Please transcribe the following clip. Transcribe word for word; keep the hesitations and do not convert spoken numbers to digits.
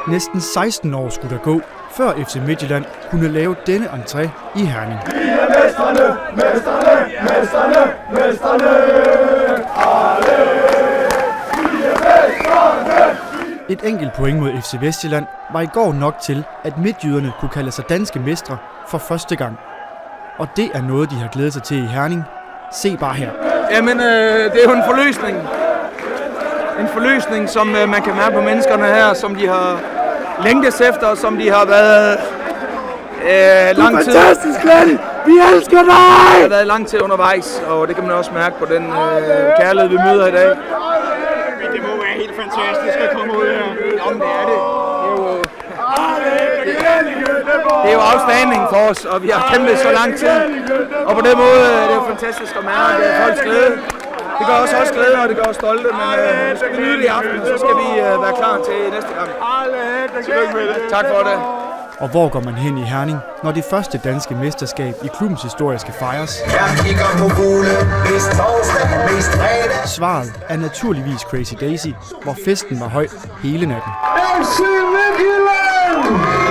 Næsten seksten år skulle der gå, før F C Midtjylland kunne lave denne entré i Herning. Vi er mesterne, mesterne, mesterne, mesterne, alle! Vi er mesterne! Et enkelt point mod F C Vestjylland var i går nok til, at midtjyderne kunne kalde sig danske mestre for første gang. Og det er noget, de har glædet sig til i Herning. Se bare her. Jamen, øh, det er jo en forløsning. En forløsning, som øh, man kan mærke på menneskerne her, som de har længtes efter, som de har været øh, lang tid. Du er fantastisk, Glenn! Vi elsker dig! Det har været lang tid undervejs, og det kan man også mærke på den øh, kærlighed, vi møder i dag. Det må være helt fantastisk at komme ud her. Jamen, det er det. Det er jo, det er jo afstanding for os, og vi har kæmpet så lang tid. Og på den måde er det jo fantastisk at mærke folks glæde. Det gør også os glæde, og det gør os stolte, men øh, nu skal vi nyde det i aften, og så skal vi øh, være klar til næste gang. Tillykke med det. Tak for det. Og hvor går man hen i Herning, når det første danske mesterskab i klubbens historie skal fejres? Svaret er naturligvis Crazy Daisy, hvor festen var høj hele natten. F C Midtjylland!